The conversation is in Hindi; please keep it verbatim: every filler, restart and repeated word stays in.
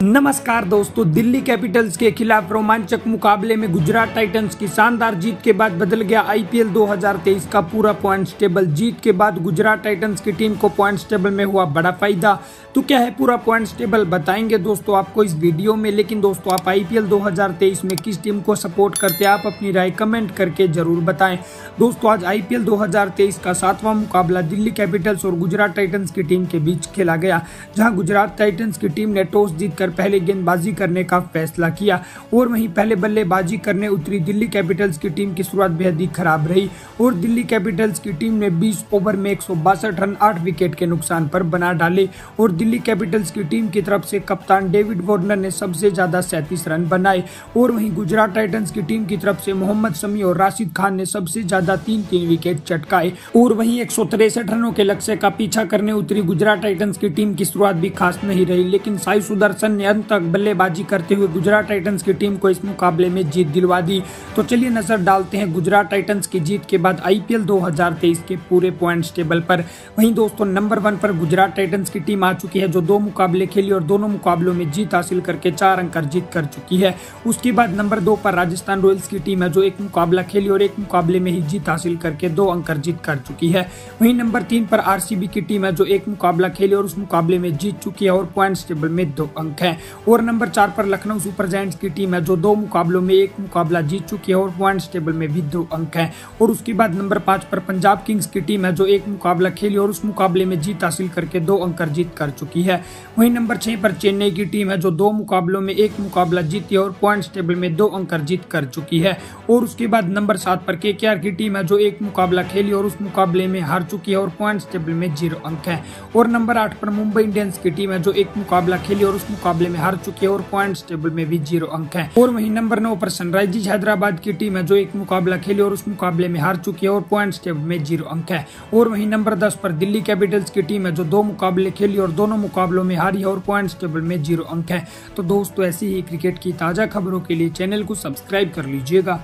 नमस्कार दोस्तों, दिल्ली कैपिटल्स के खिलाफ रोमांचक मुकाबले में गुजरात टाइटंस की शानदार जीत के बाद बदल गया आईपीएल दो हज़ार तेईस का पूरा पॉइंट्स टेबल। जीत के बाद गुजरात टाइटंस की टीम को पॉइंट्स टेबल में हुआ बड़ा फायदा। तो क्या है पूरा पॉइंट्स टेबल बताएंगे दोस्तों आपको इस वीडियो में। लेकिन दोस्तों आप आईपीएल दो हज़ार तेईस में किस टीम को सपोर्ट करते हैं, आप अपनी राय कमेंट करके जरूर बताएं। दोस्तों आज आईपीएल दो हज़ार तेईस का सातवां मुकाबला दिल्ली कैपिटल्स और गुजरात टाइटंस की टीम के बीच खेला गया, जहां गुजरात टाइटंस की टीम ने टॉस जीतकर पहले गेंदबाजी करने का फैसला किया और वहीं पहले बल्लेबाजी करने उतरी दिल्ली कैपिटल्स की टीम की शुरुआत बेहद ही खराब रही और दिल्ली कैपिटल्स की टीम ने बीस ओवर में एक सौ बासठ रन आठ विकेट के नुकसान पर बना डाले और दिल्ली कैपिटल्स की टीम की तरफ से कप्तान डेविड वार्नर ने सबसे ज्यादा सैंतीस रन बनाए और वहीं गुजरात टाइटंस की टीम की तरफ से मोहम्मद शमी और राशिद खान ने सबसे ज्यादा तीन तीन विकेट चटकाए और वहीं एक सौ तिरसठ रनों के लक्ष्य का पीछा करने उतरी गुजरात टाइटंस की टीम की शुरुआत भी खास नहीं रही, लेकिन साई सुदर्शन ने अंत तक बल्लेबाजी करते हुए गुजरात टाइटंस की टीम को इस मुकाबले में जीत दिलवा दी। तो चलिए नजर डालते हैं गुजरात टाइटंस की जीत के बाद आईपीएल दो हज़ार तेईस के पूरे पॉइंट्स टेबल पर। वहीं दोस्तों नंबर वन पर गुजरात टाइटंस की टीम आ चुकी है, जो दो मुकाबले खेली और दोनों मुकाबलों में जीत हासिल करके चार अंक अर्जित कर चुकी है। उसके बाद नंबर दो पर राजस्थान रॉयल्स की टीम है, जो एक मुकाबला खेली और एक मुकाबले में ही जीत हासिल करके दो अंक अर्जित कर चुकी है। वहीं नंबर तीन पर आरसीबी की टीम है, जो एक मुकाबला खेली और उस मुकाबले में जीत चुकी है और पॉइंट्स टेबल में दो अंक है। और नंबर चार पर लखनऊ सुपर जायंट्स की टीम है, जो दो मुकाबलों में एक मुकाबला जीत चुकी है और पॉइंट्स टेबल में भी दो अंक है। और उसके बाद नंबर पांच पर पंजाब किंग्स की टीम है, जो एक मुकाबला खेली और उस मुकाबले में जीत हासिल करके दो अंक अर्जित कर चुकी है। वहीं नंबर छह पर चेन्नई की टीम है, जो दो मुकाबलों में एक मुकाबला जीती और पॉइंट्स टेबल में दो अंक अर्जित कर चुकी है। और उसके बाद नंबर सात पर केकेआर की टीम है, जो एक मुकाबला खेली और उस मुकाबले में हार चुकी है और पॉइंट्स टेबल में जीरो अंक है। और नंबर आठ पर मुंबई इंडियंस की टीम है, जो एक मुकाबला खेली और उस मुकाबले में हार चुकी है और पॉइंट्स टेबल में भी जीरो अंक है। और वहीं नंबर नौ पर सनराइजर्स हैदराबाद की टीम है, जो एक मुकाबला खेली और उस मुकाबले में हार चुकी है और पॉइंट्स टेबल में जीरो अंक है। और वहीं नंबर दस पर दिल्ली कैपिटल्स की टीम है, जो दो मुकाबले खेली और दोनों मुकाबलों में हारी है और पॉइंट्स टेबल में जीरो अंक है। तो दोस्तों ऐसी ही क्रिकेट की ताजा खबरों के लिए चैनल को सब्सक्राइब कर लीजिएगा।